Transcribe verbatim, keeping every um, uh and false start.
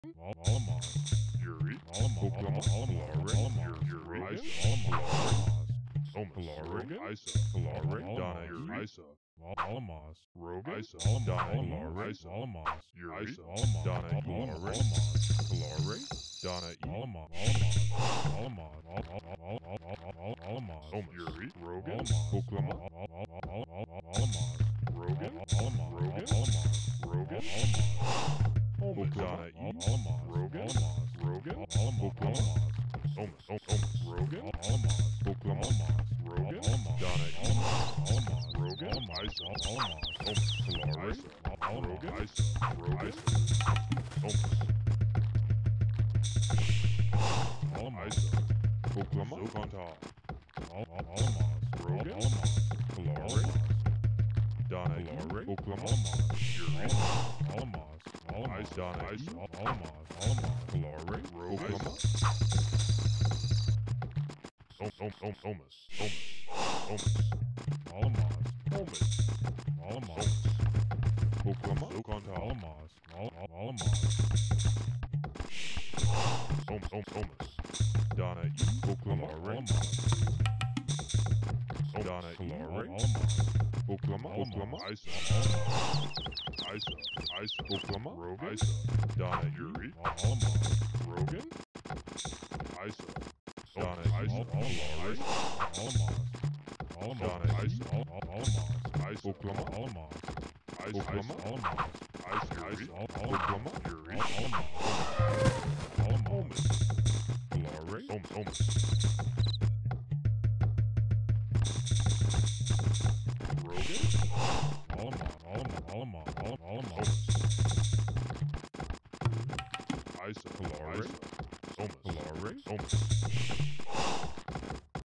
Alamaz, Yuri, Oklahoma, Alamar, Yuri, Alamaz, Rogan, Isa, Kalare, Donna, Yuri, Isa, Alamaz, Rogan, Isa, Donna, Kalare, Alamaz, Yuri, Isa, Donna, Kalare, Kalare, Donna, Alamaz, Alamaz, Alamaz, Yuri, Rogan, Oklahoma, Alamaz, Rogan, Rogan, Rogan, Donna, Alamaz, Rogan, Rogan, Oklahoma, Omas, Omas, Rogan, Alamaz, Oklahoma, Rogan, Donna, Alamaz, Rogan, Isa, Alamaz, Omas, Kalare, Rogan, Isa, Rogan, Omas, Alamaz, Oklahoma, Sokonta, Alamaz, Rogan, Kalare, Donna, Oklahoma, Yuri, Alamaz, Alamaz, Donna, Isa, Alamaz, Alamaz, Kalare, Oklahoma, Om, Om, Om, Omas, Omas, Omas, Alamaz, Omas, Alamaz, Oklahoma, Sokonta, Alamaz, Alamaz, Om, Om, Omas, Donna, Oklahoma, Alamaz, Donna, Alamaz, Oklahoma, Oklahoma, Isa, Isa, Isa, Oklahoma, Rogan, Isa, Donna, Yuri, Alamaz, Rogan, Isa, Donna, Isa, Alamaz, Alamaz, Donna, Isa, Alamaz, Isa, Oklahoma, Alamaz, Oklahoma, Alamaz, Isa, Yuri, Oklahoma, Yuri, Alamaz, Alamaz, Kalare, Om, Omas, Rogan, Alamaz, Alamaz, Alamaz, Alamaz, Isa, Kalare, Omas, Kalare, Omas.